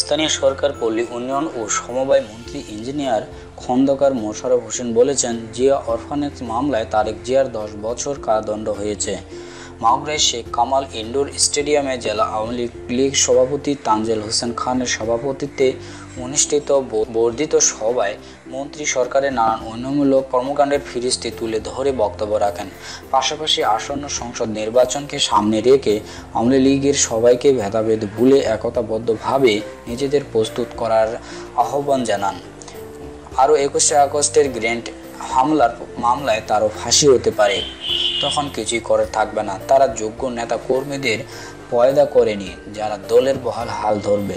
স্থানীয় সরকার, পল্লী উন্নয়ন ও সমবায় মন্ত্রী ইঞ্জিনিয়ার খন্দকার মোশাররফ হোসেন বলেছেন, জিয়া অরফানেজ মামলায় তারেক জিয়ার 10 বছর কারাদণ্ড হয়েছে। মাগুরায় শেখ কামাল ইনডোর স্টেডিয়ামে জেলা আওয়ামী লীগ সভাপতি তানজিল হোসেন খানের সভাপতিত্বে অনুষ্ঠিত বর্ধিত সভায় মন্ত্রী সরকারের নানান উন্নয়নমূলক কর্মকাণ্ডের ফিরিস্তি তুলে ধরে বক্তব্য রাখেন। পাশাপাশি আসন্ন সংসদ নির্বাচনকে সামনে রেখে আওয়ামী লীগের সবাইকে ভেদাভেদ ভুলে একতাবদ্ধভাবে নিজেদের প্রস্তুত করার আহ্বান জানান। আরও 21শে আগস্টের গ্রেনেড হামলার মামলায় তারও ফাঁসি হতে পারে, তখন কিছুই করার থাকবে না। তারা যোগ্য নেতা কর্মীদের পয়দা করেনি, যারা দলের বহাল হাল ধরবে।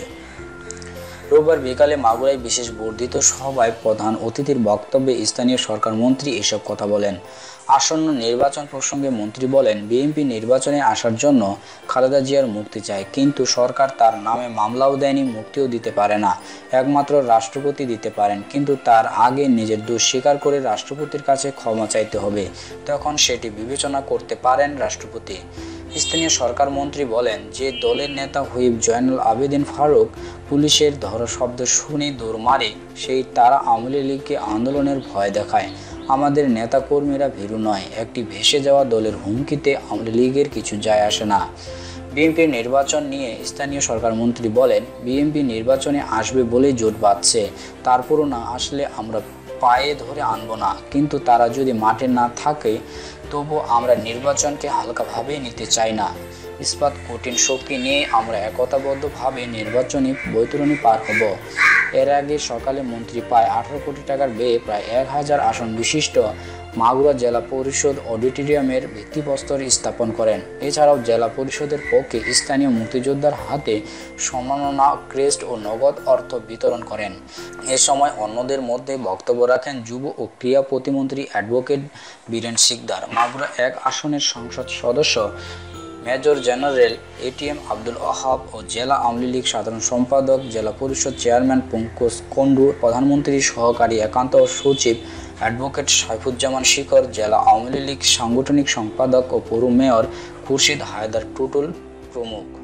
রোববার বিকালে মাগুরায় বিশেষ বর্ধিত সভায় প্রধান অতিথির বক্তব্যে স্থানীয় সরকার মন্ত্রী এসব কথা বলেন। আসন্ন নির্বাচন প্রসঙ্গে মন্ত্রী বলেন, বিএনপি নির্বাচনে আসার জন্য খালেদা জিয়ার মুক্তি চায়, কিন্তু সরকার তার নামে মামলাও দেয়নি, মুক্তিও দিতে পারে না। একমাত্র রাষ্ট্রপতি দিতে পারেন, কিন্তু তার আগে নিজের দোষ স্বীকার করে রাষ্ট্রপতির কাছে ক্ষমা চাইতে হবে, তখন সেটি বিবেচনা করতে পারেন রাষ্ট্রপতি। স্থানীয় সরকার মন্ত্রী বলেন, যে দলের নেতা হুইপ জয়নুল আবেদিন ফারুক পুলিশের ধরা শব্দ শুনে দৌড় মারে, সেই তারা আওয়ামী লীগকে আন্দোলনের ভয় দেখায়। আমাদের নেতাকর্মীরা ভীরু নয়। একটি ভেসে যাওয়া দলের হুমকিতে আওয়ামী লীগের কিছু যায় আসে না। বিএনপির নির্বাচন নিয়ে স্থানীয় সরকার মন্ত্রী বলেন, বিএনপি নির্বাচনে আসবে বলেই জোট বাঁধছে, তারপরও না আসলে আমরা পায়ে ধরে আনব না, কিন্তু তারা যদি মাঠে না থাকে তবু আমরা নির্বাচনকে হালকাভাবে নিতে চাই না। ইস্পাত কঠিন শক্তি নিয়ে আমরা একতাবদ্ধভাবে নির্বাচনী বৈতরণী পার হব। এর আগে সকালে মন্ত্রী প্রায় 18 কোটি টাকার ব্যয়ে প্রায় 1000 আসন বিশিষ্ট মাগুরা জেলা পরিষদ অডিটোরিয়ামের ভিত্তিপ্রস্তর স্থাপন করেন। এছাড়াও জেলা পরিষদের পক্ষে স্থানীয় মুক্তিযোদ্ধার হাতে সম্মাননা ক্রেস্ট ও নগদ অর্থ বিতরণ করেন। এ সময় অন্যদের মধ্যে বক্তব্য রাখেন যুব ও ক্রীড়া প্রতিমন্ত্রী অ্যাডভোকেট বীরেন সিকদার, মাগুরা 1 আসনের সংসদ সদস্য মেজর জেনারেল এটিএম আব্দুল ওয়াহাব ও জেলা আওয়ামী লীগ সাধারণ সম্পাদক, জেলা পরিষদ চেয়ারম্যান পঙ্কজ কুণ্ডু, প্রধানমন্ত্রীর সহকারী একান্ত সচিব অ্যাডভোকেট সাইফুজ্জামান শিকর, জেলা আওয়ামী লীগ সাংগঠনিক সম্পাদক ও পৌর মেয়র খুরশিদ হায়দার টুটুল প্রমুখ।